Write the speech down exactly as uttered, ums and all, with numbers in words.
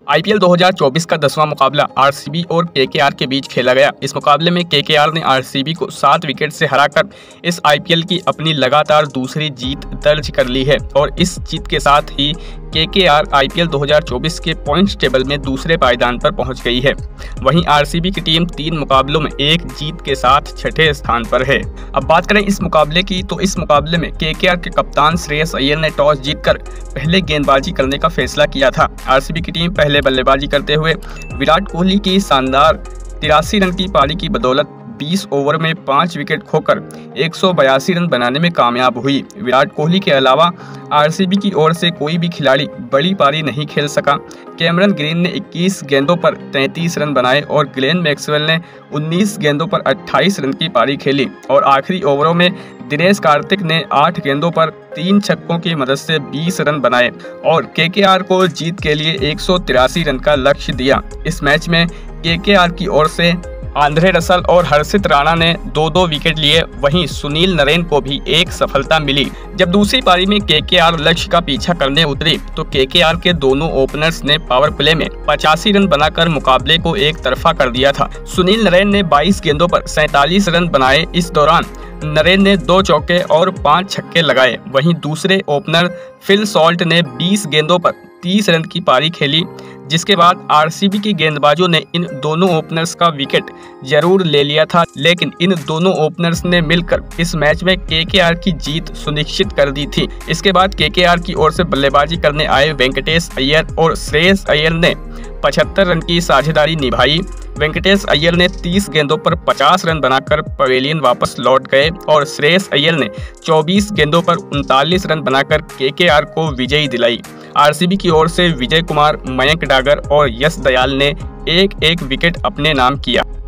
IPL दो हज़ार चौबीस का दसवां मुकाबला आरसीबी और केकेआर के बीच खेला गया। इस मुकाबले में केकेआर ने आरसीबी को सात विकेट से हराकर इस आईपीएल की अपनी लगातार दूसरी जीत दर्ज कर ली है और इस जीत के साथ ही केकेआर आईपीएल दो हज़ार चौबीस के पॉइंट्स टेबल में दूसरे पायदान पर पहुंच गई है। वहीं आरसीबी की टीम तीन मुकाबलों में एक जीत के साथ छठे स्थान पर है। अब बात करें इस मुकाबले की, तो इस मुकाबले में केकेआर के कप्तान श्रेयस अय्यर ने टॉस जीतकर पहले गेंदबाजी करने का फैसला किया था। आरसीबी की टीम पहले बल्लेबाजी करते हुए विराट कोहली की शानदार तिरासी रन की पारी की बदौलत बीस ओवर में पाँच विकेट खोकर एक सौ बयासी रन बनाने में कामयाब हुई। विराट कोहली के अलावा आरसीबी की ओर से कोई भी खिलाड़ी बड़ी पारी नहीं खेल सका। कैमरन ग्रीन ने इक्कीस गेंदों पर तैंतीस रन बनाए और ग्लेन मैक्सवेल ने उन्नीस गेंदों पर अट्ठाईस रन की पारी खेली और आखिरी ओवरों में दिनेश कार्तिक ने आठ गेंदों पर तीन छक्कों की मदद से बीस रन बनाए और केकेआर को जीत के लिए एक सौ तिरासी रन का लक्ष्य दिया। इस मैच में केकेआर की ओर से आंद्रे रसल और हर्षित राणा ने दो दो विकेट लिए, वहीं सुनील नरेन को भी एक सफलता मिली। जब दूसरी पारी में केकेआर लक्ष्य का पीछा करने उतरी तो केकेआर के दोनों ओपनर्स ने पावर प्ले में पचासी रन बनाकर मुकाबले को एक तरफा कर दिया था। सुनील नरेन ने बाईस गेंदों पर सैंतालीस रन बनाए। इस दौरान नरेन ने दो चौके और पांच छक्के लगाए। वहीं दूसरे ओपनर फिल सॉल्ट ने बीस गेंदों पर तीस रन की पारी खेली, जिसके बाद आरसीबी के गेंदबाजों ने इन दोनों ओपनर्स का विकेट जरूर ले लिया था, लेकिन इन दोनों ओपनर्स ने मिलकर इस मैच में केकेआर की जीत सुनिश्चित कर दी थी। इसके बाद केकेआर की ओर से बल्लेबाजी करने आए वेंकटेश अय्यर और श्रेयस अय्यर ने पचहत्तर रन की साझेदारी निभाई। वेंकटेश अय्यर ने तीस गेंदों पर पचास रन बनाकर पवेलियन वापस लौट गए और श्रेयस अय्यर ने चौबीस गेंदों पर उनतालीस रन बनाकर केकेआर को विजयी दिलाई। आरसीबी की ओर से विजय कुमार, मयंक डागर और यश दयाल ने एक एक विकेट अपने नाम किया।